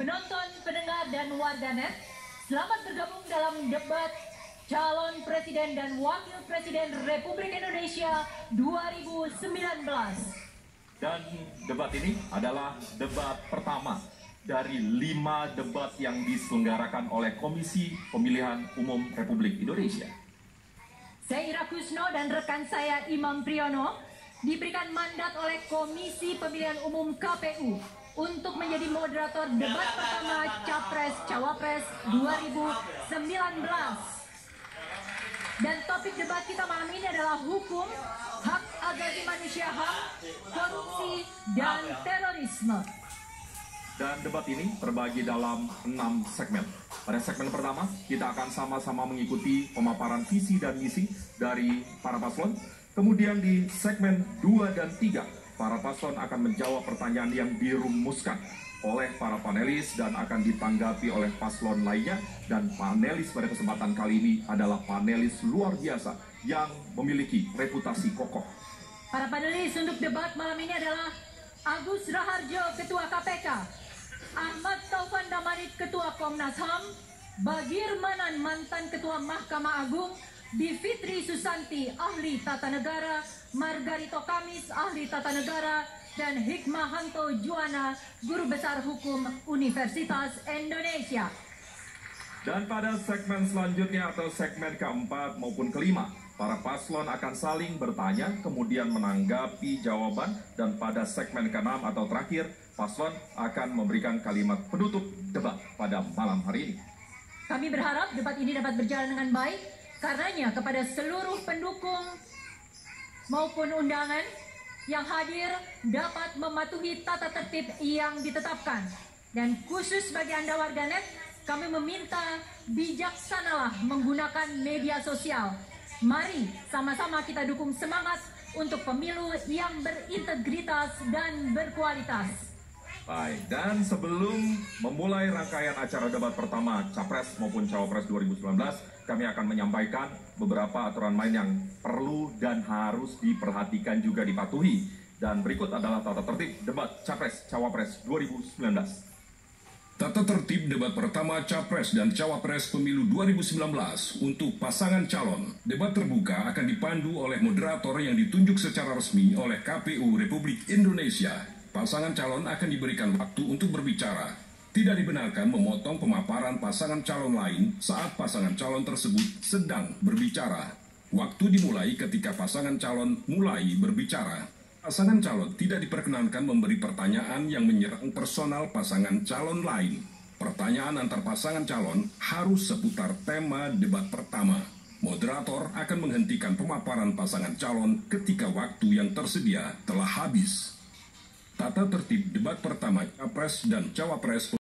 penonton, pendengar, dan warganet, selamat bergabung dalam debat calon presiden dan wakil presiden Republik Indonesia 2019. Dan debat ini adalah debat pertama dari 5 debat yang diselenggarakan oleh Komisi Pemilihan Umum Republik Indonesia. Saya Ira Kusno dan rekan saya Imam Priyono diberikan mandat oleh Komisi Pemilihan Umum KPU untuk menjadi moderator debat pertama Capres-Cawapres 2019. Dan topik debat kita malam ini adalah hukum, hak asasi manusia, korupsi, dan terorisme. Dan debat ini terbagi dalam 6 segmen. Pada segmen pertama, kita akan sama-sama mengikuti pemaparan visi dan misi dari para paslon. Kemudian di segmen 2 dan 3, para paslon akan menjawab pertanyaan yang dirumuskan oleh para panelis dan akan ditanggapi oleh paslon lainnya. Dan panelis pada kesempatan kali ini adalah panelis luar biasa yang memiliki reputasi kokoh. Para panelis untuk debat malam ini adalah Agus Raharjo, Ketua KPK, Ahmad Taufan Damanik, Ketua Komnas HAM, Bagir Manan, mantan Ketua Mahkamah Agung, Bivitri Susanti, Ahli Tata Negara, Margarito Kamis, Ahli Tata Negara, dan Hikmahanto Juwana, Guru Besar Hukum Universitas Indonesia. Dan pada segmen selanjutnya atau segmen keempat maupun kelima, para paslon akan saling bertanya, kemudian menanggapi jawaban, dan pada segmen keenam atau terakhir, paslon akan memberikan kalimat penutup debat pada malam hari ini. Kami berharap debat ini dapat berjalan dengan baik, karenanya kepada seluruh pendukung maupun undangan yang hadir dapat mematuhi tata tertib yang ditetapkan. Dan khusus bagi Anda warganet, kami meminta bijaksanalah menggunakan media sosial. Mari sama-sama kita dukung semangat untuk pemilu yang berintegritas dan berkualitas. Baik, dan sebelum memulai rangkaian acara debat pertama Capres maupun Cawapres 2019, kami akan menyampaikan beberapa aturan main yang perlu dan harus diperhatikan juga dipatuhi. Dan berikut adalah tata tertib debat Capres Cawapres 2019. Tata tertib debat pertama Capres dan Cawapres Pemilu 2019 untuk pasangan calon. Debat terbuka akan dipandu oleh moderator yang ditunjuk secara resmi oleh KPU Republik Indonesia. Pasangan calon akan diberikan waktu untuk berbicara. Tidak dibenarkan memotong pemaparan pasangan calon lain saat pasangan calon tersebut sedang berbicara. Waktu dimulai ketika pasangan calon mulai berbicara. Pasangan calon tidak diperkenankan memberi pertanyaan yang menyerang personal pasangan calon lain. Pertanyaan antar pasangan calon harus seputar tema debat pertama. Moderator akan menghentikan pemaparan pasangan calon ketika waktu yang tersedia telah habis. Tata tertib debat pertama Capres dan Cawapres